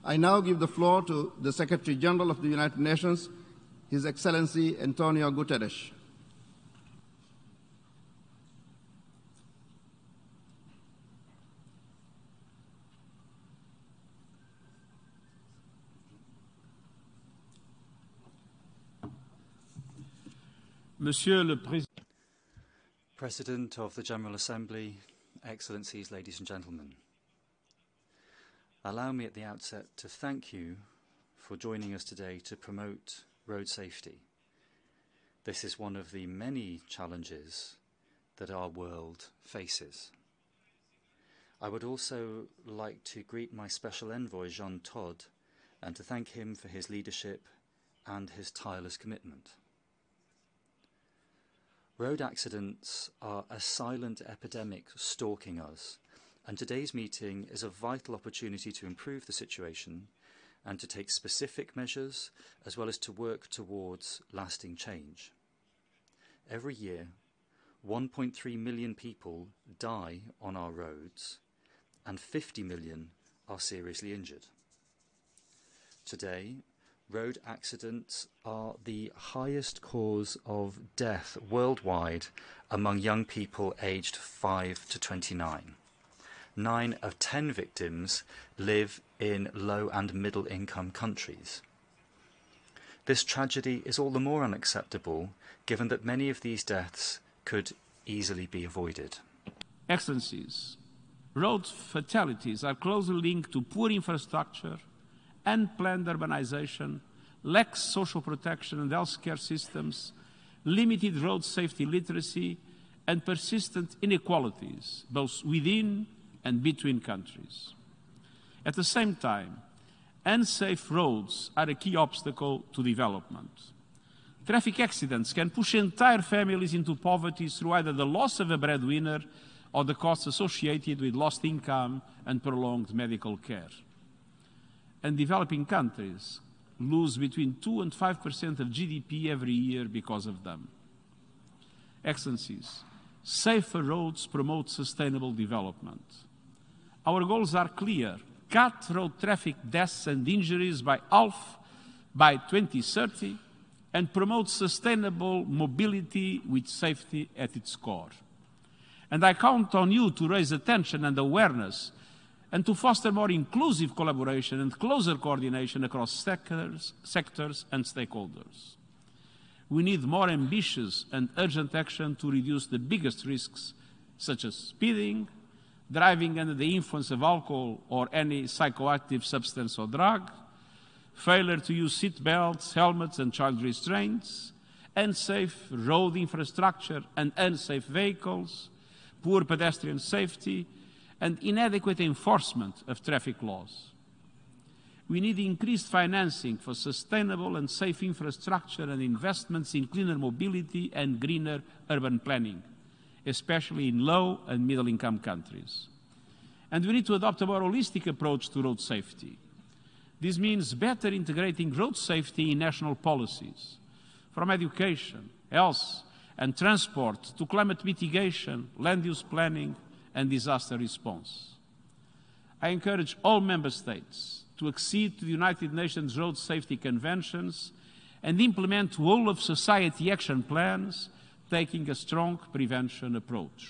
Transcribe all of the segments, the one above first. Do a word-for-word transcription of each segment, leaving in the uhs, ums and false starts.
I now give the floor to the Secretary General of the United Nations, His Excellency António Guterres. Monsieur le Président, President of the General Assembly, Excellencies, ladies and gentlemen, allow me at the outset to thank you for joining us today to promote road safety. This is one of the many challenges that our world faces. I would also like to greet my special envoy, Jean Todt, and to thank him for his leadership and his tireless commitment. Road accidents are a silent epidemic stalking us, and today's meeting is a vital opportunity to improve the situation and to take specific measures as well as to work towards lasting change. Every year, one point three million people die on our roads and fifty million are seriously injured. Today, road accidents are the highest cause of death worldwide among young people aged five to twenty-nine. Nine of ten victims live in low and middle income countries. This tragedy is all the more unacceptable given that many of these deaths could easily be avoided. Excellencies, road fatalities are closely linked to poor infrastructure, unplanned urbanization, lax social protection and healthcare systems, limited road safety literacy, and persistent inequalities, both within and between countries. At the same time, unsafe roads are a key obstacle to development. Traffic accidents can push entire families into poverty through either the loss of a breadwinner or the costs associated with lost income and prolonged medical care. And developing countries lose between two and five percent of G D P every year because of them. Excellencies, safer roads promote sustainable development. Our goals are clear: cut road traffic deaths and injuries by half by twenty thirty and promote sustainable mobility with safety at its core. And I count on you to raise attention and awareness and to foster more inclusive collaboration and closer coordination across sectors, sectors and stakeholders. We need more ambitious and urgent action to reduce the biggest risks, such as speeding, driving under the influence of alcohol or any psychoactive substance or drug, failure to use seat belts, helmets and child restraints, unsafe road infrastructure and unsafe vehicles, poor pedestrian safety, and inadequate enforcement of traffic laws. We need increased financing for sustainable and safe infrastructure and investments in cleaner mobility and greener urban planning, especially in low and middle-income countries. And we need to adopt a more holistic approach to road safety. This means better integrating road safety in national policies, from education, health and transport to climate mitigation, land use planning and disaster response. I encourage all member states to accede to the United Nations Road Safety Conventions and implement whole-of-society action plans, taking a strong prevention approach.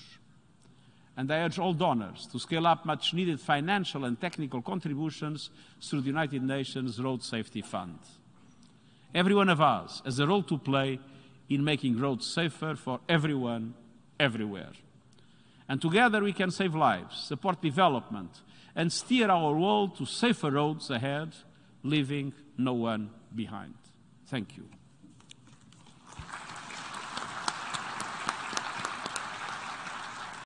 And I urge all donors to scale up much-needed financial and technical contributions through the United Nations Road Safety Fund. Every one of us has a role to play in making roads safer for everyone, everywhere. And together we can save lives, support development, and steer our world to safer roads ahead, leaving no one behind. Thank you.